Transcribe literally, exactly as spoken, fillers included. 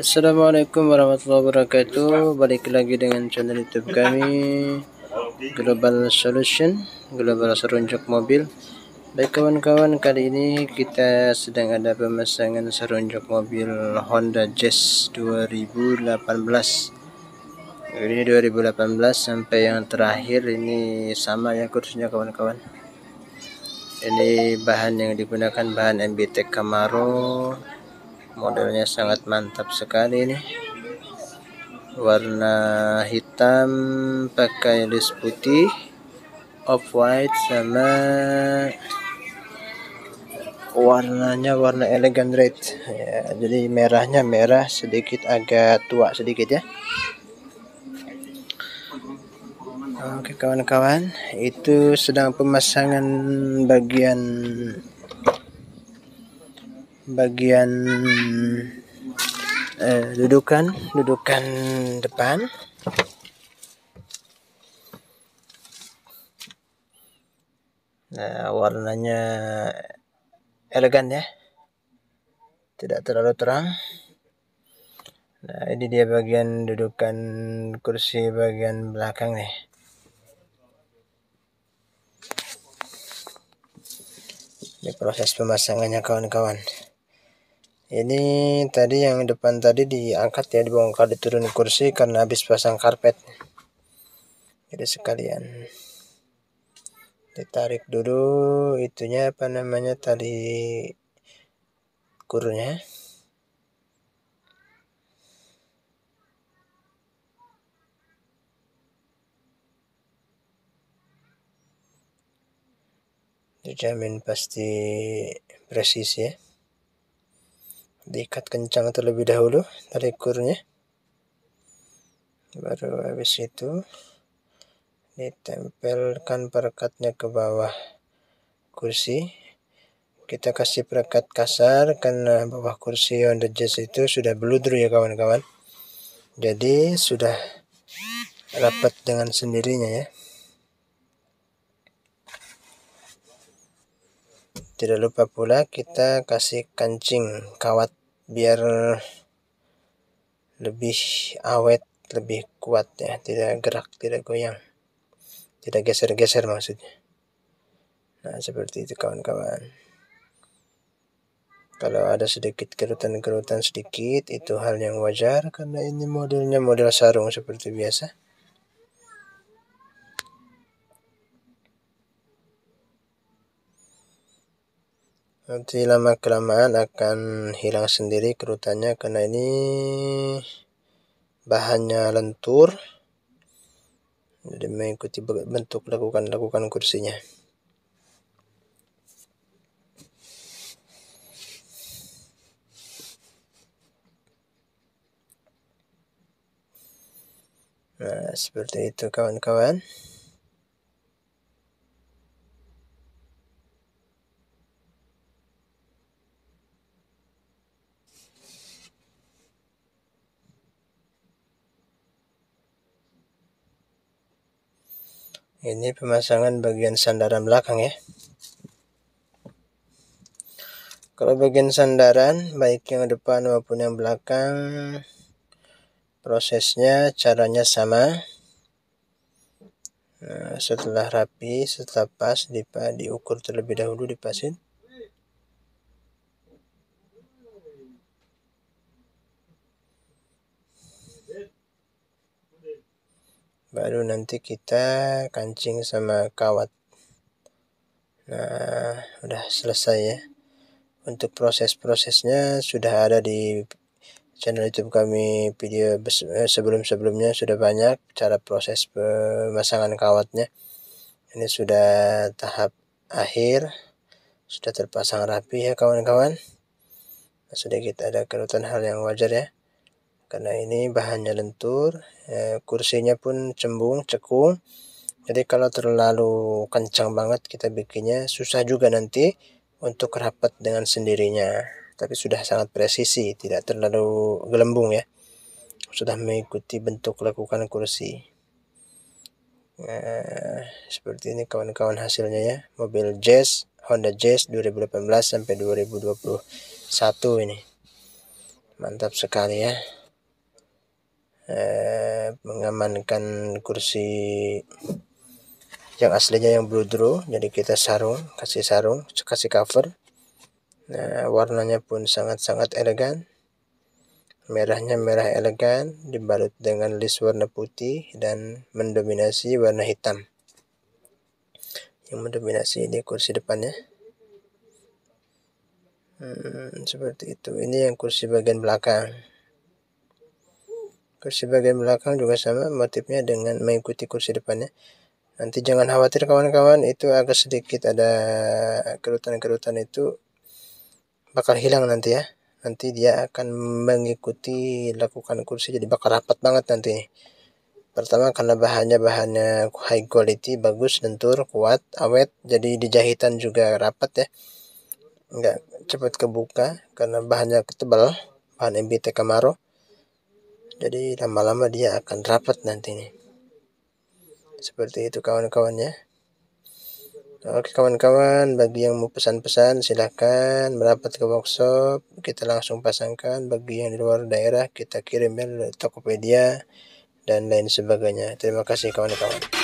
Assalamualaikum warahmatullahi wabarakatuh. Balik lagi dengan channel YouTube kami, Global Solution, Global Serunjuk Mobil. Baik kawan-kawan, kali ini kita sedang ada pemasangan serunjuk mobil Honda Jazz dua ribu delapan belas. Ini dua ribu delapan belas sampai yang terakhir ini sama ya kursinya kawan-kawan. Ini bahan yang digunakan bahan M B T Camaro. Modelnya sangat mantap sekali ini, warna hitam pakai list putih, off white, sama warnanya warna elegant red ya, jadi merahnya merah sedikit agak tua sedikit ya. Oke kawan-kawan, itu sedang pemasangan bagian bagian eh, dudukan dudukan depan. Nah, warnanya elegan ya, tidak terlalu terang. Nah, ini dia bagian dudukan kursi bagian belakang nih. Ini proses pemasangannya kawan-kawan. Ini tadi yang depan tadi diangkat ya, dibongkar, diturun kursi karena habis pasang karpet. Jadi sekalian ditarik dulu itunya, apa namanya tadi, kurnya. Dijamin pasti presisi ya. Diikat kencang terlebih dahulu tarik kurnya, baru habis itu ditempelkan perekatnya ke bawah kursi. Kita kasih perekat kasar karena bawah kursi Honda Jazz itu sudah beludru ya kawan-kawan, jadi sudah rapat dengan sendirinya ya. Tidak lupa pula kita kasih kancing kawat biar lebih awet, lebih kuat ya, tidak gerak, tidak goyang, tidak geser-geser maksudnya. Nah, seperti itu kawan-kawan. Kalau ada sedikit kerutan-kerutan sedikit, itu hal yang wajar karena ini modelnya model sarung seperti biasa. Nanti lama-kelamaan akan hilang sendiri kerutannya karena ini bahannya lentur, jadi mengikuti bentuk lakukan-lakukan kursinya. Nah, seperti itu kawan-kawan. Ini pemasangan bagian sandaran belakang ya. Kalau bagian sandaran baik yang depan maupun yang belakang, prosesnya caranya sama. Nah, setelah rapi, setelah pas, dipa, diukur terlebih dahulu, dipasin. Baru nanti kita kancing sama kawat. Nah, udah selesai ya. Untuk proses-prosesnya sudah ada di channel YouTube kami, video sebelum-sebelumnya sudah banyak cara proses pemasangan kawatnya. Ini sudah tahap akhir, sudah terpasang rapi ya kawan-kawan. Sedikit ada kerutan, hal yang wajar ya, karena ini bahannya lentur, eh, kursinya pun cembung, cekung. Jadi kalau terlalu kencang banget kita bikinnya susah juga nanti untuk rapat dengan sendirinya. Tapi sudah sangat presisi, tidak terlalu gelembung ya. Sudah mengikuti bentuk lakukan kursi. Nah, seperti ini kawan-kawan hasilnya ya. Mobil Jazz, Honda Jazz dua ribu delapan belas sampai dua ribu dua puluh satu ini. Mantap sekali ya. Eh, mengamankan kursi yang aslinya yang bludru, jadi kita sarung, kasih sarung, kasih cover. Nah, warnanya pun sangat-sangat elegan. Merahnya merah elegan, dibalut dengan list warna putih dan mendominasi warna hitam. Yang mendominasi di kursi depannya. Hmm, seperti itu. Ini yang kursi bagian belakang. Kursi bagian belakang juga sama motifnya dengan mengikuti kursi depannya. Nanti jangan khawatir kawan-kawan, itu agak sedikit ada kerutan-kerutan itu bakal hilang nanti ya. Nanti dia akan mengikuti lakukan kursi, jadi bakal rapat banget nanti. Pertama karena bahannya bahannya high quality, bagus, lentur, kuat, awet, jadi dijahitan juga rapat ya. Enggak cepat kebuka karena bahannya tebal, bahan M B T Camaro. Jadi lama-lama dia akan rapat nanti nih. Seperti itu kawan-kawannya. Oke kawan-kawan, bagi yang mau pesan-pesan silahkan merapat ke workshop, kita langsung pasangkan. Bagi yang di luar daerah kita kirim mail Tokopedia dan lain sebagainya. Terima kasih kawan-kawan.